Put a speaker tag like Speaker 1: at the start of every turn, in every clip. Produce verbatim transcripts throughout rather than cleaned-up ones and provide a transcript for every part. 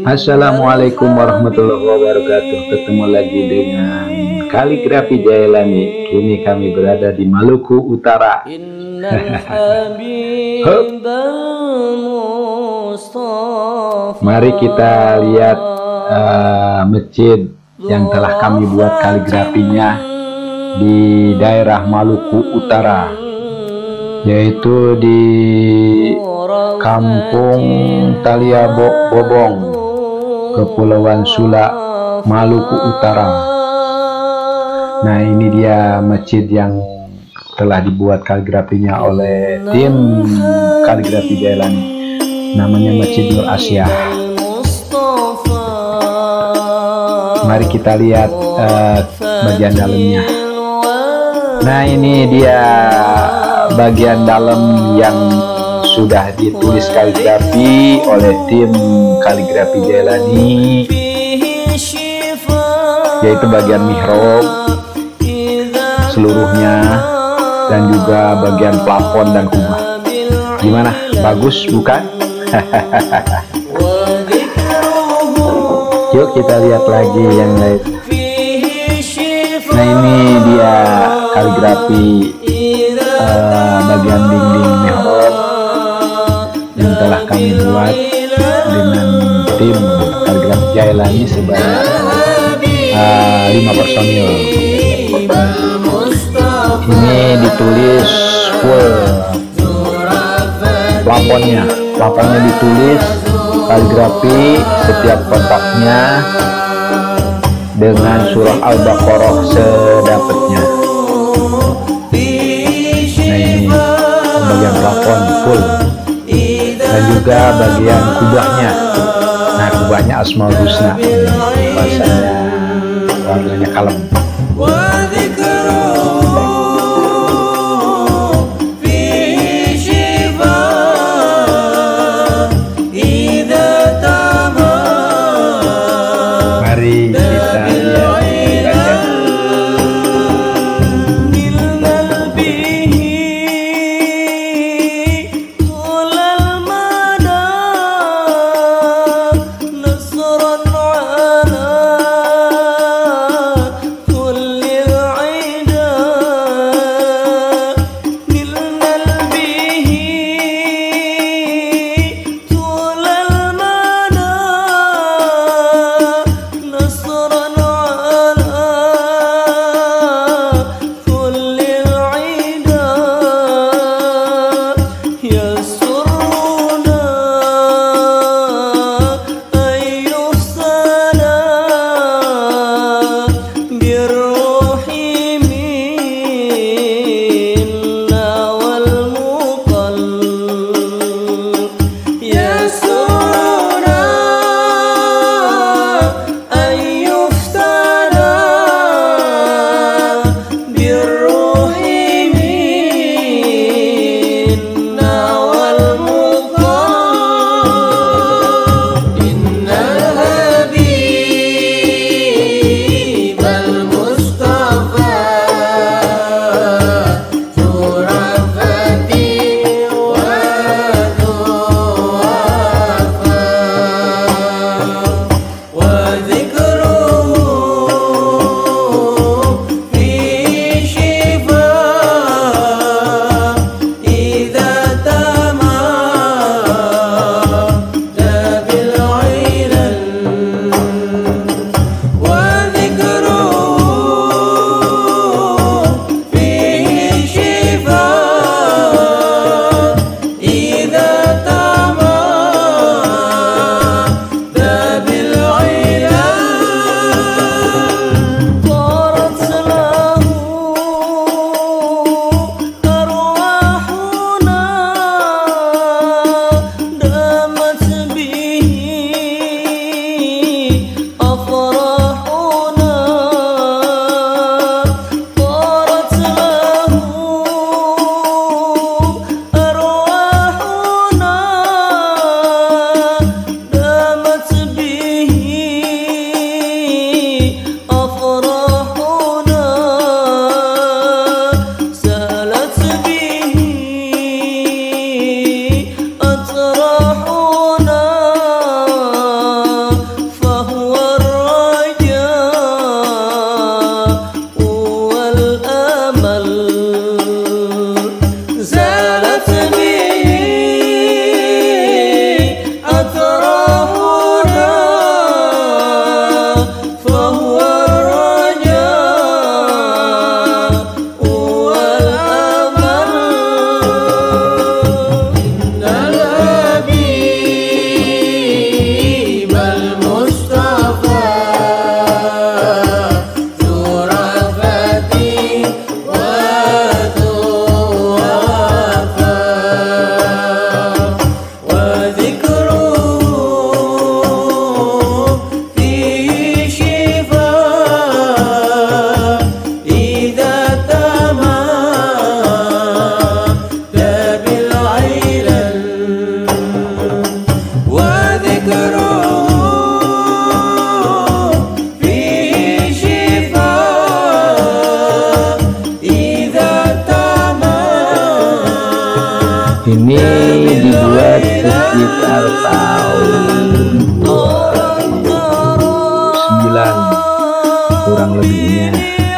Speaker 1: Assalamualaikum warahmatullahi wabarakatuh. Ketemu lagi dengan Kaligrafi Jailani. Kini kami berada di Maluku Utara. Mari kita lihat uh, masjid yang telah kami buat kaligrafinya di daerah Maluku Utara, yaitu di Kampung Taliabobong, Kepulauan Sula, Maluku Utara. Nah, ini dia masjid yang telah dibuat kaligrafinya oleh tim Kaligrafi Jailani. Namanya Masjid Nur Asia. Mari kita lihat uh, bagian dalamnya. Nah, ini dia bagian dalam yang sudah ditulis kaligrafi oleh tim Kaligrafi Jailani, yaitu bagian mihrab seluruhnya dan juga bagian plafon dan kubah. Gimana? Bagus bukan? Yuk kita lihat lagi yang lain. Nah, ini dia kaligrafi uh, bagian dinding mihrab yang telah kami buat dengan tim Kaligrafi Jailani sebanyak uh, lima personil. Ini ditulis full plafonnya, plafonnya ditulis kaligrafi setiap kotaknya dengan surah Al-Baqarah sedapatnya. Nah, ini bagian plafon full dan juga bagian kubahnya. Nah, kubahnya Asmaul Husna, bahasanya warnanya kalem. Mari kita lihat sekitar tahun dua ribu sembilan kurang lebihnya.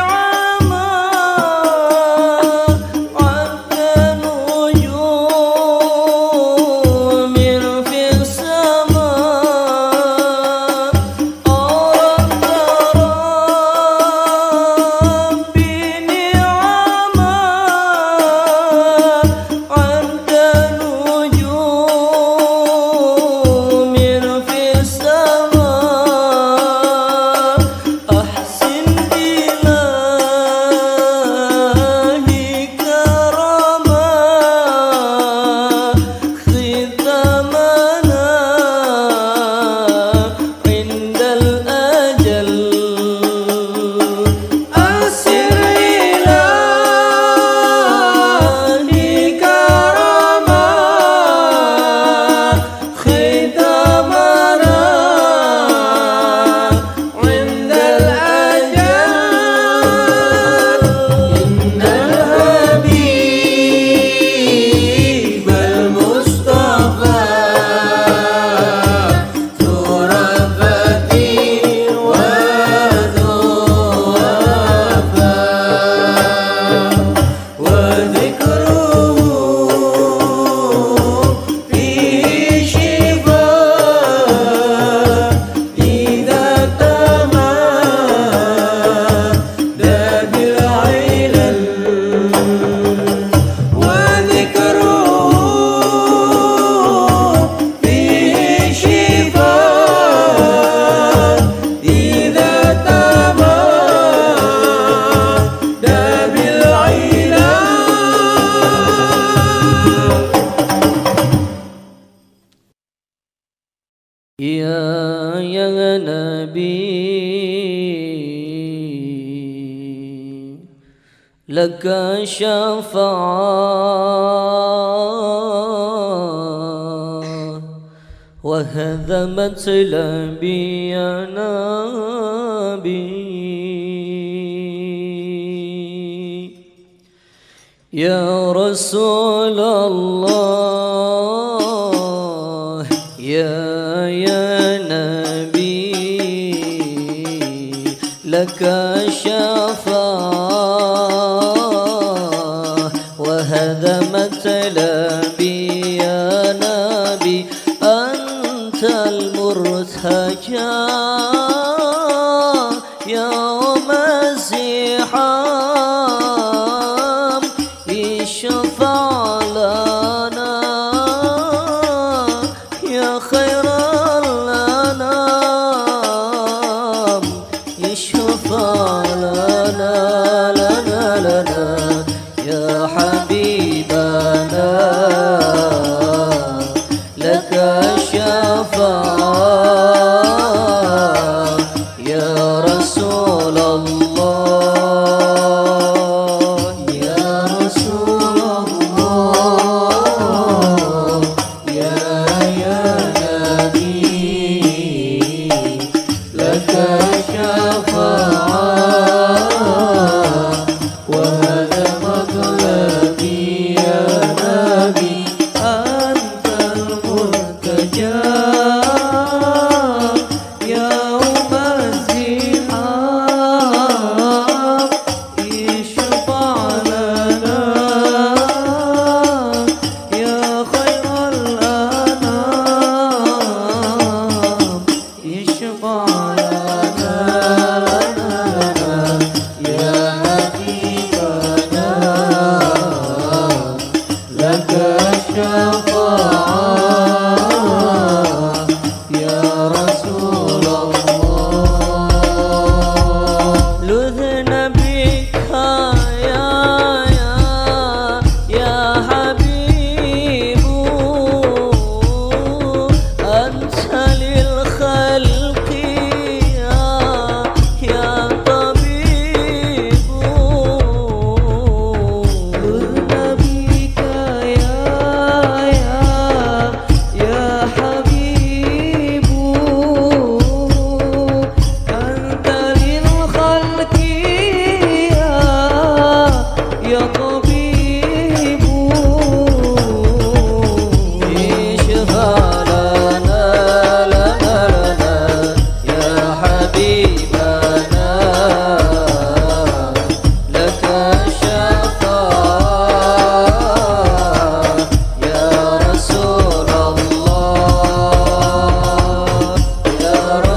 Speaker 2: Ya ya Nabi laka syafa'ah wa hadha matlabi ya Nabi ya Rasulullah ya ya Nabi laka syafa'ah wa hadha matlabi ya Nabi antal murtaja yawm ziham ishfa' lana ya khairal anam ishfa' lana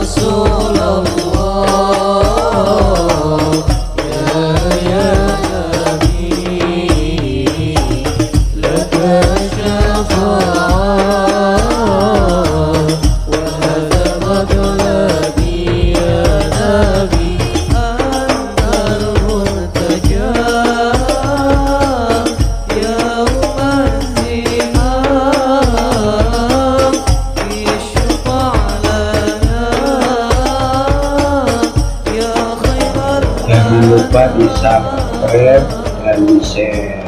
Speaker 2: رسول الله يا يا نبي لك الشفاعة وهذا مطلبي يا نبي أنت المرتجى يوم الزحام اشفع لنا يا خير
Speaker 1: Jangan lupa di subscribe dan di share.